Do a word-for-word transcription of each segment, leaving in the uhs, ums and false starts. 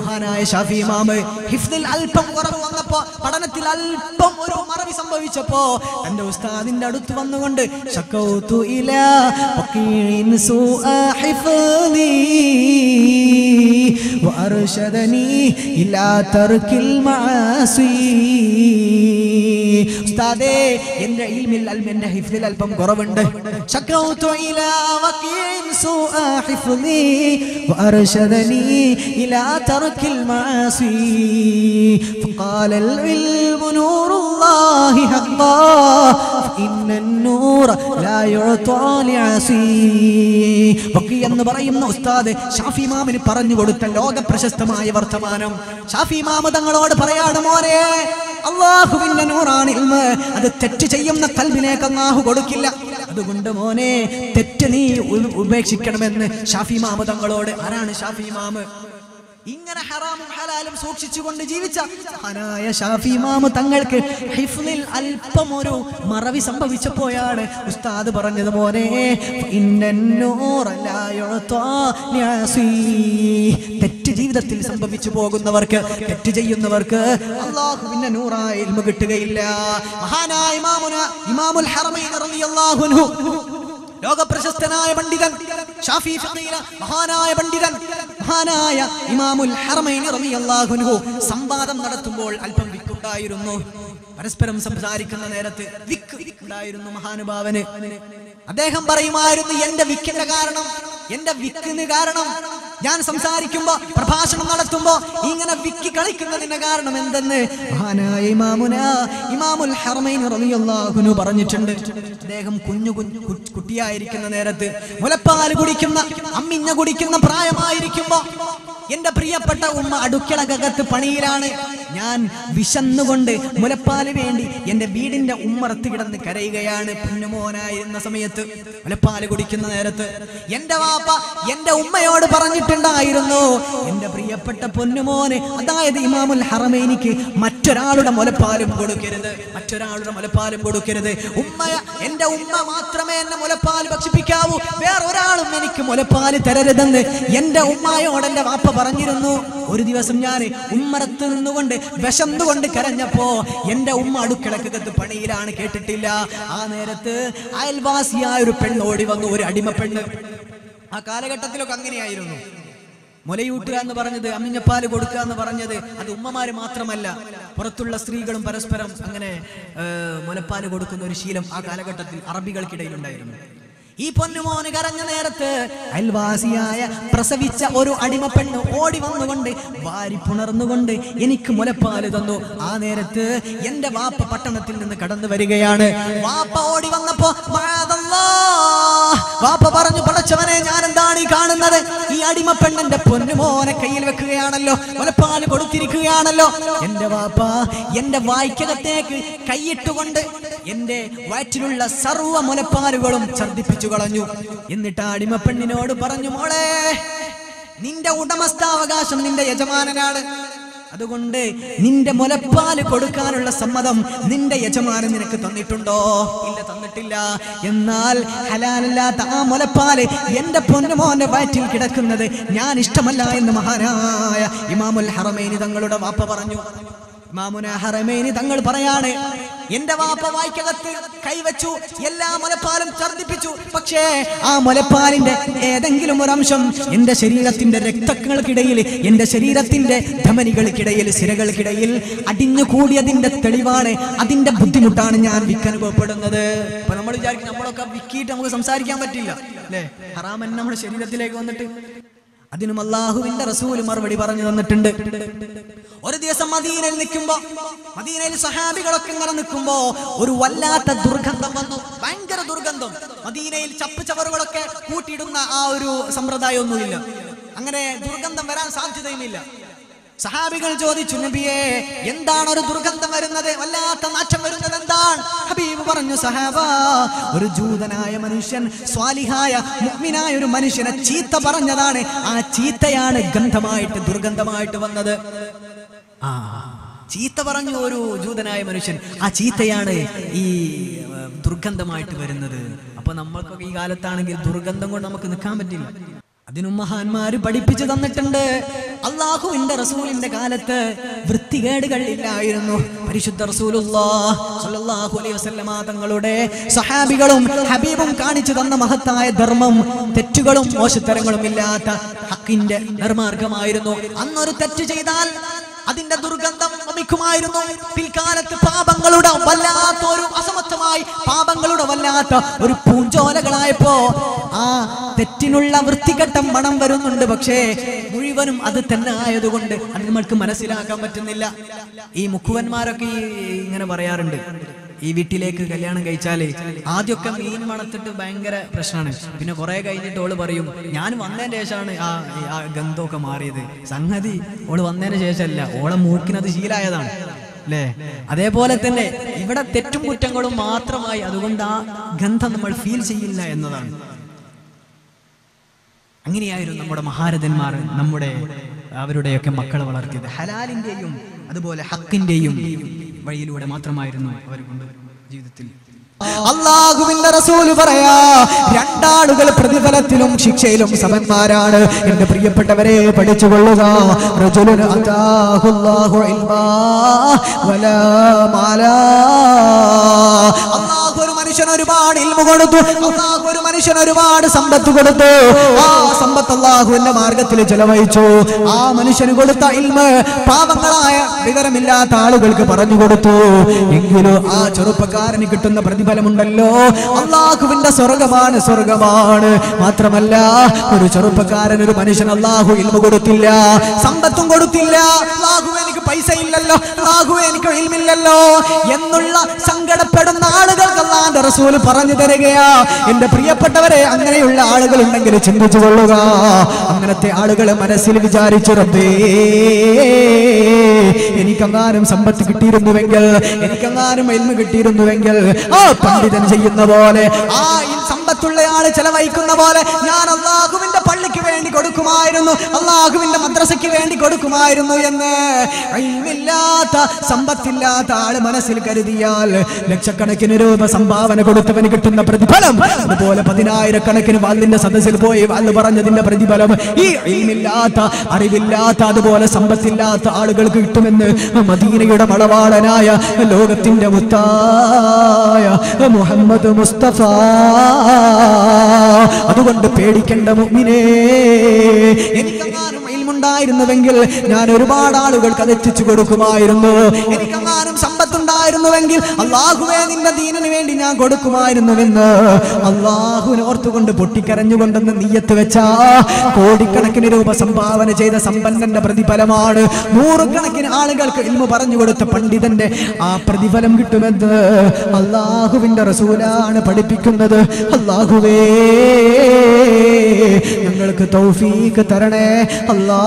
മഹാനായ ഷാഫി ഇമാം ഹിഫ്ദിൽ അല്പം കുറവ് വന്നപ്പോ, പഠനത്തിൽ അല്പം ഒരു മറവി സംഭവിച്ചപ്പോ തന്റെ ഉസ്താദിന്റെ അടുത്ത് വന്നുകൊണ്ട് ശക്കൗതു ഇലാ വഖീൻ സുഅ ഹിഫ്ദി വഅർശദനി ഇലാ തർക്കിൽ മആസി. ഉസ്താദേ, എന്റെ ഇൽമിൽ എന്റെ ഹിഫ്ദിൽ അല്പം കുറവുണ്ട്. ശക്കൗതു ഇലാ വഖീൻ സുഅ ഹിഫ്ദി വഅർശദനി ഇലാ തർക്കിൽ മആസി. فقال العلم نور الله حقا فإن النور لا يعطى لعصي. വഖീ എന്ന് പറയുന്ന ഉസ്താദ് ഷാഫി ഇമാമിന് പറഞ്ഞു കൊടുത്ത ലോക പ്രശസ്തമായ വർത്തമാനം. ഷാഫി ഇമാം തങ്ങളോട് പറയാണ്, മോനെ, അല്ലാഹുവിന്റെ നൂറാണ് ഇൽമ്, അത് തെറ്റ് ചെയ്യുന്ന ഖൽബിലേക്ക് അല്ലാഹു കൊടുക്കില്ല. അതുകൊണ്ട് മോനെ, തെറ്റ് നീ ഉപേക്ഷിക്കണമെന്ന് ഷാഫി ഇമാം തങ്ങളോട്. ആരാണ് ഷാഫി ഇമാം? ഇങ്ങനെ ഹറാമും ഹലാലും സൂക്ഷിച്ചുകൊണ്ട് ജീവിച്ച മഹാനായ ഷാഫി ഇമാം തങ്ങൾക്ക് ഹിഫ്ളിൽ അല്പം ഒരു മറവി സംഭവിച്ചപ്പോഴാണ് ഉസ്താദ് പറഞ്ഞത്, മോനെ, തെറ്റ് ജീവിതത്തിൽ സംഭവിച്ചു പോകുന്നവർക്ക്, തെറ്റ് ചെയ്യുന്നവർക്ക് അല്ലാഹുവിന്റെ നൂറായ ഇൽമു കിട്ടുകയില്ല. മഹാനായ ഇമാമുന ഇമാമുൽ ഹറമൈൻ റളിയല്ലാഹു അൻഹു, ലോകപ്രശസ്തനായ പണ്ഡിതൻ, ഷാഫി ഫഖീഹ, മഹാനായ പണ്ഡിതൻ, മഹാനായ ഇമാമുൽ ഹറമൈൻ റളിയല്ലാഹു അൻഹു സംവാദം നടത്തുമ്പോൾ അല്പം വിക്കുണ്ടായിരുന്നു. പരസ്പരം സംസാരിക്കുന്ന നേരത്ത് വിക്ക് ഉണ്ടായിരുന്നു മഹാനുഭാവന്. അദ്ദേഹം പറയുമായിരുന്നു, എന്റെ വിക്കിന്റെ കാരണം, എന്റെ വിക്കിന് കാരണം, ഞാൻ സംസാരിക്കുമ്പോ, പ്രഭാഷണം നടത്തുമ്പോ ഇങ്ങനെ വിക്കി കളിക്കുന്നതിന്റെ കാരണം എന്തെന്ന് മഹാനായ ഇമാമുന ഇമാമുൽ ഹറമൈൻ റളിയല്ലാഹു അൻഹു പറഞ്ഞിട്ടുണ്ട്. അദ്ദേഹം കുഞ്ഞു കുഞ്ഞു കുട്ടിയായിരിക്കുന്ന നേരത്ത്, മുലപ്പാൽ കുടിക്കുന്ന, അമ്മിഞ്ഞ കുടിക്കുന്ന പ്രായമായിരിക്കുമ്പോ എന്റെ പ്രിയപ്പെട്ട ഉമ്മ അടുക്കളകത്ത് പണിയിലാണ്. ഞാൻ വിശന്നുകൊണ്ട് മുലപ്പാല് വേണ്ടി എന്റെ വീടിന്റെ ഉമ്മറത്ത് കിടന്ന് കരയുകയാണ്. പൊന്നുമോനായിരുന്ന സമയത്ത്, മുലപ്പാല് കുടിക്കുന്ന നേരത്ത് എന്റെ വാപ്പ എന്റെ ഉമ്മയോട് പറഞ്ഞിട്ടുണ്ടായിരുന്നു, എന്റെ പ്രിയപ്പെട്ട പൊന്നുമോന്, അതായത് ഇമാമുൽ ഹറമൈനിക്ക് മറ്റൊരാളുടെ മുലപ്പാലും കൊടുക്കരുത്, മറ്റൊരാളുടെ മുലപ്പാലും കൊടുക്കരുത്. ഉമ്മ, എന്റെ ഉമ്മ മാത്രമേ എന്നെ മുലപ്പാൽ ഭക്ഷിപ്പിക്കാവൂ, വേറൊരാളും എനിക്ക് മുലപ്പാല് തരരുതെന്ന് എന്റെ ഉമ്മയോട് എന്റെ വാപ്പ പറഞ്ഞിരുന്നു. ഒരു ദിവസം ഞാൻ ഉമ്മറത്ത് നിന്നുകൊണ്ട് വിശന്നുകൊണ്ട് കരഞ്ഞപ്പോ എന്റെ ഉമ്മ അടുക്കളക്കകത്ത് പണിയിലാണ്, കേട്ടിട്ടില്ല. ആ നേരത്ത് അയൽവാസിയായ ഒരു പെണ്ണോടി വന്നു, ഒരു അടിമ പെണ്ണ്. ആ കാലഘട്ടത്തിലൊക്കെ അങ്ങനെയായിരുന്നു. മുലയൂട്ടുക എന്ന് പറഞ്ഞത്, അമ്മിഞ്ഞപ്പാല് കൊടുക്കുക എന്ന് പറഞ്ഞത്, അത് ഉമ്മമാര് മാത്രമല്ല, പുറത്തുള്ള സ്ത്രീകളും പരസ്പരം അങ്ങനെ മുലപ്പാല് കൊടുക്കുന്ന ഒരു ശീലം ആ കാലഘട്ടത്തിൽ അറബികൾക്കിടയിൽ ഉണ്ടായിരുന്നു. ഈ പൊന്നുമോന് കരഞ്ഞ നേരത്ത് അയൽവാസിയായ പ്രസവിച്ച ഒരു അടിമ പെണ്ണ് ഓടി വന്നുകൊണ്ട് വാരി പുണർന്നുകൊണ്ട് എനിക്ക് മുലപ്പാല് തന്നു. ആ നേരത്ത് എന്റെ വാപ്പ പട്ടണത്തിൽ നിന്ന് കടന്നു വരികയാണ്. വാപ്പ ഓടി വന്നപ്പോ വാപ്പ പറഞ്ഞു, പടച്ചവനെ, ഞാൻ എന്താണ് ഈ കാണുന്നത്? ഈ അടിമ പെണ്ണിന്റെ പൊന്നുമോനെ കയ്യിൽ വെക്കുകയാണല്ലോ, മുലപ്പാല് കൊടുത്തിരിക്കുകയാണല്ലോ. എന്റെ വാപ്പ എന്റെ വായ്ക്കകത്തേക്ക് കൈയിട്ടുകൊണ്ട് എന്റെ വയറ്റിലുള്ള സർവ്വ മുലപ്പാലുകളും ഛർദിപ്പിച്ചു കളഞ്ഞു. എന്നിട്ട് ആ അടിമ പെണ്ണിനോട് പറഞ്ഞു, മോളെ, നിന്റെ ഉടമസ്ഥാവകാശം നിന്റെ യജമാനനാണ്, അതുകൊണ്ട് നിന്റെ മുലപ്പാല് കൊടുക്കാനുള്ള സമ്മതം നിന്റെ യജമാനൻ നിനക്ക് തന്നിട്ടുണ്ടോ? ഇല്ല, തന്നിട്ടില്ല. എന്നാൽ ഹലാലല്ലാത്ത ആ മുലപ്പാല് എന്റെ പൊന്നുമോന്റെ വയറ്റിൽ കിടക്കുന്നത് ഞാൻ ഇഷ്ടമല്ല എന്ന് മഹാനായ ഇമാമുൽ ഹറമൈനി തങ്ങളുടെ വാപ്പ പറഞ്ഞു. ഇമാമുന ഹറമൈനി തങ്ങൾ പറയാണ്, എന്റെ വാപ്പ വായ്ക്കകത്ത് കൈവച്ചു, എല്ലാ മുലപ്പാലും ഛർദിപ്പിച്ചു. പക്ഷേ ആ മുലപ്പാലിന്റെ ഏതെങ്കിലും ഒരു അംശം എന്റെ ശരീരത്തിന്റെ രക്തങ്ങൾക്കിടയിൽ, എന്റെ ശരീരത്തിന്റെ ധമനികൾക്കിടയിൽ, സിരകൾക്കിടയിൽ അടിഞ്ഞു കൂടിയതിന്റെ തെളിവാണ്, അതിന്റെ ബുദ്ധിമുട്ടാണ് ഞാൻ വിക്കനുഭവപ്പെടുന്നത്. അപ്പൊ നമ്മൾ വിചാരിക്കും നമ്മളൊക്കെ വിക്കിയിട്ട് നമുക്ക് സംസാരിക്കാൻ പറ്റില്ല അല്ലേ? ഹറാമൻ നമ്മുടെ ശരീരത്തിലേക്ക് വന്നിട്ട്. അതിനും അല്ലാഹുവിന്റെ റസൂൽ മറുപടി പറഞ്ഞു തന്നിട്ടുണ്ട്. ഒരു ദിവസം മദീനയിൽ നിൽക്കുമ്പോ, മദീനയിൽ സഹാബികളൊക്കെ ഇങ്ങനെ നിൽക്കുമ്പോ ഒരു വല്ലാത്ത ദുർഗന്ധം വന്നു, ഭയങ്കര ദുർഗന്ധം. മദീനയിൽ ചപ്പ് ചവറുകളൊക്കെ കൂട്ടിയിടുന്ന ആ ഒരു സമ്പ്രദായം ഒന്നുമില്ല, അങ്ങനെ ദുർഗന്ധം വരാൻ സാധ്യതയുമില്ല. സഹാബികൾ ചോദിച്ചു, നബിയേ, എന്താണ് ഒരു ദുർഗന്ധം വരുന്നത്, വല്ലാത്ത നാറ്റം വരുന്നത് എന്താണ്? ഹബീബ് പറഞ്ഞു, സഹാബ, ഒരു ജൂതനായ മനുഷ്യൻ സ്വാലിഹായ മുഅ്മിനായ ഒരു മനുഷ്യനെ ചീത്ത പറഞ്ഞതാണ്. ആ ചീത്തയാണ് ഗന്ധമായിട്ട്, ദുർഗന്ധമായിട്ട് വന്നത്. ആ ചീത്ത പറഞ്ഞു ഒരു ജൂതനായ മനുഷ്യൻ, ആ ചീത്തയാണ് ഈ ദുർഗന്ധമായിട്ട് വരുന്നത്. അപ്പൊ നമ്മൾക്കൊക്കെ ഈ കാലത്താണെങ്കിൽ ദുർഗന്ധം കൊണ്ട് നമുക്ക് നിൽക്കാൻ പറ്റില്ല. അതിനും മഹാന്മാര് പഠിപ്പിച്ചു തന്നിട്ടുണ്ട്. അല്ലാഹുവിന്റെ റസൂലിന്റെ കാലത്ത് വൃത്തികേടുകൾ ഇല്ലായിരുന്നു. പരിശുദ്ധ റസൂലുള്ളാഹി സ്വല്ലല്ലാഹു അലൈഹി വസല്ലമ തങ്ങളുടെ സഹാബികളും ഹബീബും കാണിച്ചു തന്ന മഹത്തായ ധർമ്മം തെറ്റുകളും മോശത്തരങ്ങളും ഇല്ലാത്ത ഹക്കിന്റെ നിർമാർഗമായിരുന്നു. അന്നൊരു തെറ്റ് ചെയ്താൽ അതിന്റെ ദുർഗന്ധം വമിക്കുമായിരുന്നു. പിൽക്കാലത്ത് പാപങ്ങളുടെ വല്ലാത്തൊരു അസമത്വമായി പാപങ്ങളുടെ വല്ലാത്ത ഒരു പൂഞ്ചോലകളായപ്പോ ആ തെറ്റിനുള്ള വൃത്തികെട്ട മണം വരുന്നുണ്ട്. പക്ഷേ മുഴുവനും അത് തന്നെ ആയതുകൊണ്ട് അത് നമ്മൾക്ക് മനസ്സിലാക്കാൻ പറ്റുന്നില്ല. ഈ മുക്കുവന്മാരൊക്കെ ഇങ്ങനെ പറയാറുണ്ട്, ഈ വീട്ടിലേക്ക് കല്യാണം കഴിച്ചാല് ആദ്യമൊക്കെ മീൻ മണത്തിട്ട് ഭയങ്കര പ്രശ്നമാണ്. പിന്നെ കുറെ കഴിഞ്ഞിട്ട് ഓള് പറയും ഞാൻ വന്നതിന് ശേഷമാണ് ആ ആ ഗന്ധമൊക്കെ മാറിയത്. സംഗതി ഓള് വന്നതിന് ശേഷമല്ല, ഓളെ മൂക്കിനത് ശീലായതാണ് അല്ലേ? അതേപോലെ തന്നെ ഇവിടെ തെറ്റും കുറ്റങ്ങളും മാത്രമായി, അതുകൊണ്ട് ആ ഗന്ധം നമ്മൾ ഫീൽ ചെയ്യില്ല എന്നതാണ്. അങ്ങനെയായിരുന്നു നമ്മുടെ മഹാരഥന്മാർ നമ്മുടെ അവരുടെയൊക്കെ മക്കളെ വളർത്തിയത്. ഹലാലിന്റെയും അതുപോലെ ഹക്കിന്റെയും വഴിയിലൂടെ മാത്രമായിരുന്നു അവർ കൊണ്ട് ജീവിതത്തിൽ. അല്ലാഹുവിന്റെ റസൂൽ പറയാ, രണ്ടാളുകൾ പ്രതിഫലത്തിലും ശിക്ഷയിലും സമന്മാരാണ്. എന്റെ പ്രിയപ്പെട്ടവരെ പഠിച്ചുകൊള്ളുക. റജുലുൻ അതാഹുല്ലാഹു ഇൽമാ വലാ മാലാ. അല്ലാഹു ഒരു മനുഷ്യന് ഒരുപാട് ഇൽമു കൊടുത്തു. അല്ലാഹു ഒരു മനുഷ്യന് ഒരുപാട് സമ്പത്ത് കൊടുത്തു. ആ സമ്പത്ത് അല്ലാഹുവിന്റെ മാർഗത്തിൽ ചെലവഴിച്ചു. ആ മനുഷ്യന് കൊടുത്ത ഇൽമ് പാവങ്ങളായ വിവരമില്ലാത്ത ആളുകൾക്ക് പറഞ്ഞു കൊടുത്തു. എങ്കിലും ആ ചെറുപ്പക്കാരന് കിട്ടുന്ന പ്രതിഫലമുണ്ടല്ലോ, അല്ലാഹുവിന്റെ സ്വർഗമാണ് സ്വർഗമാണ്. മാത്രമല്ല ഒരു ചെറുപ്പക്കാരൻ ഒരു മനുഷ്യൻ അല്ലാഹു ഇൽമു കൊടുത്തില്ല, സമ്പത്തും കൊടുത്തില്ല, അല്ലാഹുവേ എനിക്ക് പൈസ ഇല്ലല്ലോ, അല്ലാഹുവേ എനിക്ക് ഇൽമില്ലല്ലോ എന്നുള്ള സങ്കടപ്പെടുന്ന ആളുകൾക്ക് അല്ലാഹുവിന്റെ റസൂൽ പറഞ്ഞു തരികയാ. എന്റെ പ്രിയപ്പെട്ടവരെ, അങ്ങനെയുള്ള ആളുകൾ ഉണ്ടെങ്കിൽ ചിന്തിച്ചു കൊള്ളുക. അങ്ങനത്തെ ആളുകൾ മനസ്സിൽ വിചാരിച്ചു, റബ്ബേ എനിക്കെങ്ങാനും സമ്പത്ത് കിട്ടിയിരുന്നുവെങ്കിൽ, എനിക്കെങ്ങാനും ഇൽമു കിട്ടിയിരുന്നുവെങ്കിൽ ആ പണ്ഡിതൻ ചെയ്യുന്ന പോലെ, ആ സമ്പത്തുള്ള ആള് ചെലവഴിക്കുന്ന പോലെ ഞാൻ അല്ലാഹുവിന്റെ പള്ളിക്ക് വേണ്ടി കൊടുക്കുമായിരുന്നു, അല്ലാഹുവിന്റെ മദ്രസയ്ക്ക് വേണ്ടി കൊടുക്കുമായിരുന്നു എന്ന് ഇൽമില്ലാത്ത സമ്പത്തില്ലാത്ത ആള് മനസ്സിൽ കരുതിയാൽ ലക്ഷക്കണക്കിന് രൂപ സംഭാവന കൊടുത്തവന് കിട്ടുന്ന പ്രതിഫലം അതുപോലെ പതിനായിരക്കണക്കിന് വാളിന്റെ സദസ്സിൽ പോയി വാള് പറഞ്ഞതിന്റെ പ്രതിഫലം ഈ ഇൽമില്ലാത്ത അറിവില്ലാത്ത അതുപോലെ സമ്പത്തില്ലാത്ത ആളുകൾക്ക് കിട്ടുമെന്ന് മദീനയുടെ മണവാളനായ ലോകത്തിന്റെ മുത്തായ മുഹമ്മദ് മുസ്തഫ. അതുകൊണ്ട് പേടിക്കേണ്ട മുഅ്മിനേ, എനിക്കെങ്ങാനും ഇൽമുണ്ടായിരുന്നുവെങ്കിൽ ഞാൻ ഒരുപാട് ആളുകൾക്ക് അത് എത്തിച്ചു കൊടുക്കുമായിരുന്നു. എനിക്കെങ്ങാനും സമ്പത്തുണ്ടായിരുന്നുവെങ്കിൽ അല്ലാഹുവേ നിന്റെ ദീനിന് വേണ്ടി ഞാൻ കൊടുക്കുമായിരുന്നുവെന്ന് അല്ലാഹുവിനെ ഓർത്തുകൊണ്ട് പൊട്ടിക്കരഞ്ഞുകൊണ്ടെന്ന് നിയ്യത്ത് വെച്ചാ കോടിക്കണക്കിന് രൂപ സംഭാവന ചെയ്ത സമ്പന്നന്റെ പ്രതിഫലമാണ് നൂറുകണക്കിന് ആളുകൾക്ക് ഇൽമു പറഞ്ഞു കൊടുത്ത പണ്ഡിതന്റെ ആ പ്രതിഫലം കിട്ടുമെന്ന് അല്ലാഹുവിന്റെ റസൂലാണ് പഠിപ്പിക്കുന്നത്. അല്ലാഹുവേ ഞങ്ങൾക്ക് തൗഫീഖ് തരണേ അല്ലാ.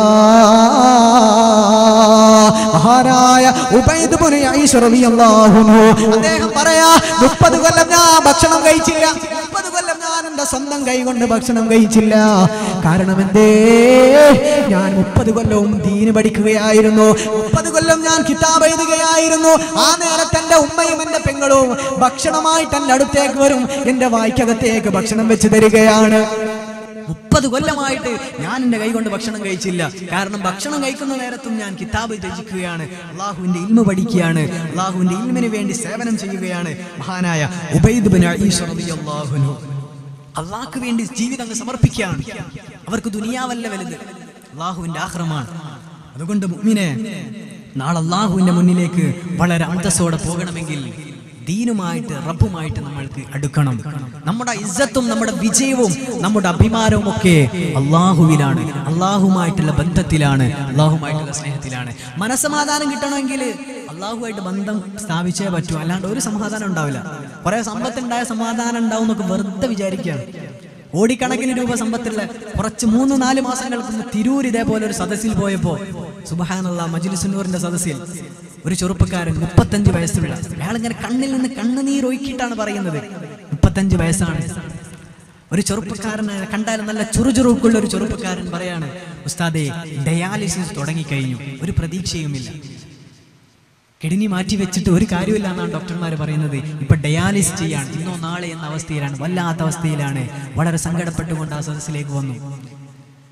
മഹാനായ ഉബൈദ് ഇബ്നു ഐഷ റളിയല്ലാഹു അൻഹു അദ്ദേഹം പറയാ, മുപ്പത് കൊല്ലം ഞാൻ ഭക്ഷണം കഴിച്ചില്ല, മുപ്പത് കൊല്ലം ഞാൻ എന്റെ സ്വന്തം കൈ കൊണ്ട് ഭക്ഷണം കഴിച്ചില്ല. കാരണം എന്തേ? ഞാൻ മുപ്പത് കൊല്ലവും ദീന് പഠിക്കുകയായിരുന്നു, മുപ്പത് കൊല്ലം ഞാൻ കിതാബ് എഴുതുകയായിരുന്നു. ആ നേരത്തെ എന്റെ ഉമ്മയും എന്റെ പെങ്ങളും ഭക്ഷണമായിട്ട് എന്റെ അടുത്തേക്ക് വരും, എന്റെ വായ്ക്കകത്തേക്ക് ഭക്ഷണം വെച്ച് തരികയാണ്. മുപ്പത് കൊല്ലമായിട്ട് ഞാൻ എന്റെ കൈ കൊണ്ട് ഭക്ഷണം കഴിച്ചില്ല. കാരണം ഭക്ഷണം കഴിക്കുന്ന നേരത്തും ഞാൻ കിതാബ് രചിക്കുകയാണ്, അള്ളാഹുവിന്റെ ഇൽമു പഠിക്കുകയാണ്, അള്ളാഹുവിന്റെ ഇൽമിന് വേണ്ടി സേവനം ചെയ്യുകയാണ്. മഹാനായ ഉബൈദ് ഇബ്നു ഐഷ റളിയല്ലാഹു അൻഹു അള്ളാഹ്ക്ക് വേണ്ടി ജീവിതം അങ്ങ് സമർപ്പിക്കുകയാണ്. അവർക്ക് ദുനിയാവല്ല വലുത്, അള്ളാഹുവിന്റെ ആഖിറമാണ്. അതുകൊണ്ട് മുഅ്മിനെ, നാളെ അള്ളാഹുവിന്റെ മുന്നിലേക്ക് വളരെ അന്തസ്സോടെ പോകണമെങ്കിൽ ദീനുമായിട്ട് റബ്ബുമായിട്ട് നമ്മൾക്ക് അടുക്കണം. നമ്മുടെ ഇസ്സത്തും നമ്മുടെ വിജയവും നമ്മുടെ അഭിമാനവും ഒക്കെ അള്ളാഹുവിലാണ്, അള്ളാഹുമായിട്ടുള്ള ബന്ധത്തിലാണ്, അള്ളാഹുമായിട്ടുള്ള സ്നേഹത്തിലാണ്. മനസ്സമാധാനം കിട്ടണമെങ്കിൽ അള്ളാഹുമായിട്ട് ബന്ധം സ്ഥാപിച്ചേ പറ്റൂ, അല്ലാണ്ട് ഒരു സമാധാനം ഉണ്ടാവില്ല. കുറെ സമ്പത്തുണ്ടായ സമാധാനം ഉണ്ടാവും എന്നൊക്കെ വെറുതെ വിചാരിക്കുകയാണ്. കോടിക്കണക്കിന് രൂപ സമ്പത്തുള്ള കുറച്ച് മൂന്ന് നാല് മാസങ്ങൾക്ക് മുമ്പ് തിരൂർ ഇതേപോലെ ഒരു സദസ്സിൽ പോയപ്പോ സുബ്ഹാനല്ലാഹ് മജ്ലിസുന്നൂറിന്റെ സദസ്സിൽ ഒരു ചെറുപ്പക്കാരൻ മുപ്പത്തഞ്ച് വയസ്സുള്ള അയാളിങ്ങനെ കണ്ണിൽ നിന്ന് കണ്ണുനീർ ഒഴുക്കിയിട്ടാണ് പറയുന്നത്. മുപ്പത്തഞ്ച് വയസ്സാണ്. ഒരു ചെറുപ്പക്കാരനെ കണ്ടാലും നല്ല ചുറുചുറുക്കുള്ള ഒരു ചെറുപ്പക്കാരൻ പറയാണ്, ഉസ്താദേ ഡയാലിസിസ് തുടങ്ങിക്കഴിഞ്ഞു, ഒരു പ്രതീക്ഷയുമില്ല, കിഡ്നി മാറ്റി വെച്ചിട്ട് ഒരു കാര്യമില്ല എന്നാണ് ഡോക്ടർമാർ പറയുന്നത്. ഇപ്പൊ ഡയാലിസിസ് ചെയ്യാണ്, ഇന്നോ നാളെ എന്ന അവസ്ഥയിലാണ്, വല്ലാത്ത അവസ്ഥയിലാണ്. വളരെ സങ്കടപ്പെട്ടുകൊണ്ട് ആ സദസ്സിലേക്ക് വന്നു.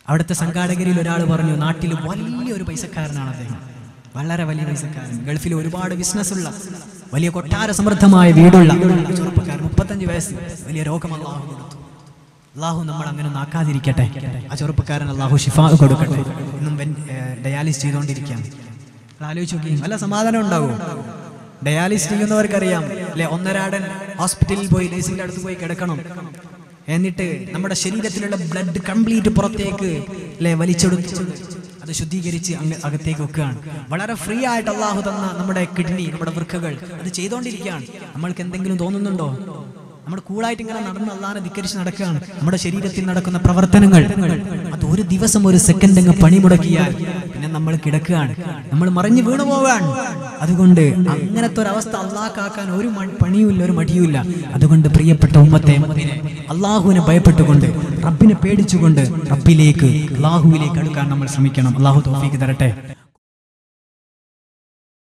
അവിടുത്തെ സംഘാടകരിൽ ഒരാൾ പറഞ്ഞു, നാട്ടിൽ വലിയൊരു പൈസക്കാരനാണ് അദ്ദേഹം, വളരെ വലിയ പൈസക്കാരൻ, ഗൾഫിൽ ഒരുപാട് ബിസിനസ് ഉള്ള വലിയ കൊട്ടാര സമൃദ്ധമായ വീടുള്ള ചെറുപ്പക്കാരൻ, മുപ്പത്തഞ്ച് വയസ്സ്, വലിയ രോഗം അല്ലാഹു കൊടുത്തു. അല്ലാഹു നമ്മൾ അങ്ങനെ നാക്കാതിരിക്കട്ടെ. ആ ചെറുപ്പക്കാരൻ അല്ലാഹു ശിഫാ കൊടുക്കട്ടെ. ഇന്നും ഡയാലിസ് ചെയ്തുകൊണ്ടിരിക്കുകയാണ്. ആലോചിച്ച് നോക്കി, നല്ല സമാധാനം ഉണ്ടാവും. ഡയാലിസ് ചെയ്യുന്നവർക്കറിയാം അല്ലെ, ഒന്നരാടൻ ഹോസ്പിറ്റലിൽ പോയി നേഴ്സിന്റെ അടുത്ത് പോയി കിടക്കണം, എന്നിട്ട് നമ്മുടെ ശരീരത്തിലുള്ള ബ്ലഡ് കംപ്ലീറ്റ് പുറത്തേക്ക് അല്ലെ വലിച്ചെടുത്ത് അത് ശുദ്ധീകരിച്ച് അങ്ങ് അകത്തേക്ക് വെക്കുകയാണ്. വളരെ ഫ്രീ ആയിട്ട് അല്ലാഹു തന്ന നമ്മുടെ കിഡ്നി, നമ്മുടെ വൃക്കകൾ അത് ചെയ്തുകൊണ്ടിരിക്കുകയാണ്. നമ്മൾക്ക് എന്തെങ്കിലും തോന്നുന്നുണ്ടോ? നമ്മുടെ കൂളായിട്ട് ഇങ്ങനെ നടന്ന് അല്ലാഹനെ ധിക്കരിച്ച് നടക്കുകയാണ്. നമ്മുടെ ശരീരത്തിൽ നടക്കുന്ന പ്രവർത്തനങ്ങൾ അത് ഒരു ദിവസം ഒരു സെക്കൻഡ് അങ്ങ് പണിമുടക്കിയാൽ പിന്നെ നമ്മൾ കിടക്കുകയാണ്, നമ്മൾ മറിഞ്ഞു വീണു പോവുകയാണ്. അതുകൊണ്ട് അങ്ങനത്തെ ഒരു അവസ്ഥ അള്ളാഹ്ക്കാക്കാൻ ഒരു പണിയുമില്ല, ഒരു മടിയുമില്ല. അതുകൊണ്ട് പ്രിയപ്പെട്ട ഉമ്മത്തെ, അള്ളാഹുവിനെ ഭയപ്പെട്ടുകൊണ്ട്, റബ്ബിനെ പേടിച്ചുകൊണ്ട് റബ്ബിലേക്ക്, അള്ളാഹുവിലേക്ക് അടുക്കാൻ നമ്മൾ ശ്രമിക്കണം. അള്ളാഹു തൗഫീഖ് തരട്ടെ.